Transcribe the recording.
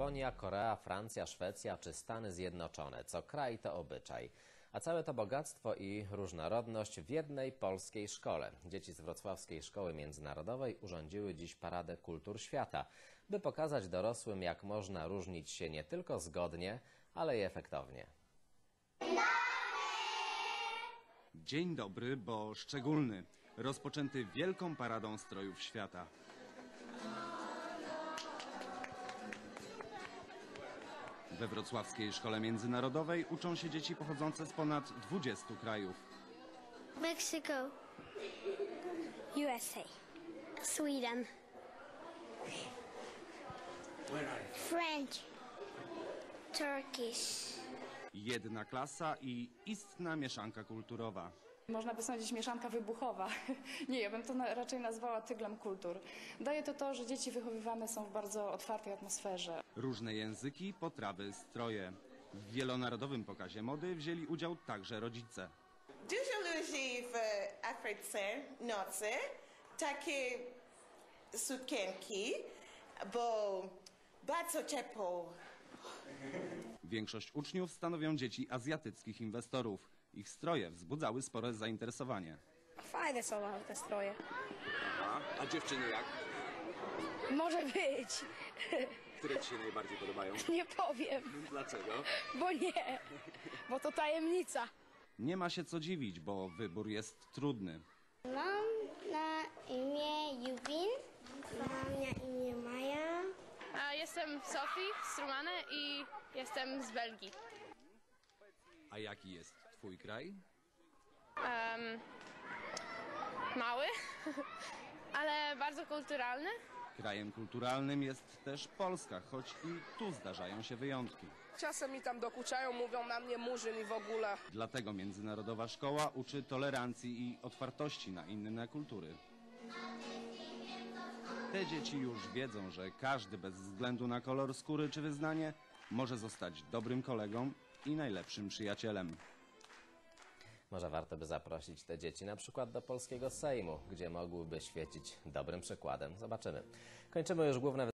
Japonia, Korea, Francja, Szwecja czy Stany Zjednoczone. Co kraj to obyczaj. A całe to bogactwo i różnorodność w jednej polskiej szkole. Dzieci z Wrocławskiej Szkoły Międzynarodowej urządziły dziś Paradę Kultur Świata, by pokazać dorosłym, jak można różnić się nie tylko zgodnie, ale i efektownie. Dzień dobry, bo szczególny. Rozpoczęty wielką paradą strojów świata. We Wrocławskiej Szkole Międzynarodowej uczą się dzieci pochodzące z ponad 20 krajów. Mexico, USA, Sweden, French, Turkish. Jedna klasa i istna mieszanka kulturowa. Można by sądzić mieszanka wybuchowa. Nie, ja bym to raczej nazwała tyglem kultur. Daje to, że dzieci wychowywane są w bardzo otwartej atmosferze. Różne języki, potrawy, stroje. W wielonarodowym pokazie mody wzięli udział także rodzice. Dużo ludzi w Afryce nocy takie sukienki, bo bardzo ciepło. Większość uczniów stanowią dzieci azjatyckich inwestorów. Ich stroje wzbudzały spore zainteresowanie. Fajne są te stroje. A dziewczyny jak? Może być. Które ci się najbardziej podobają? Nie powiem. Dlaczego? Bo nie. Bo to tajemnica. Nie ma się co dziwić, bo wybór jest trudny. Mam na imię Jubin. Mam na imię Maja. Jestem Sofii z Rumany i jestem z Belgii. A jaki jest twój kraj? Mały, ale bardzo kulturalny. Krajem kulturalnym jest też Polska, choć i tu zdarzają się wyjątki. Czasem mi tam dokuczają, mówią na mnie murzyn i w ogóle. Dlatego Międzynarodowa Szkoła uczy tolerancji i otwartości na inne kultury. Te dzieci już wiedzą, że każdy bez względu na kolor skóry czy wyznanie może zostać dobrym kolegą i najlepszym przyjacielem. Może warto by zaprosić te dzieci na przykład do polskiego Sejmu, gdzie mogłyby świecić dobrym przykładem. Zobaczymy. Kończymy już główne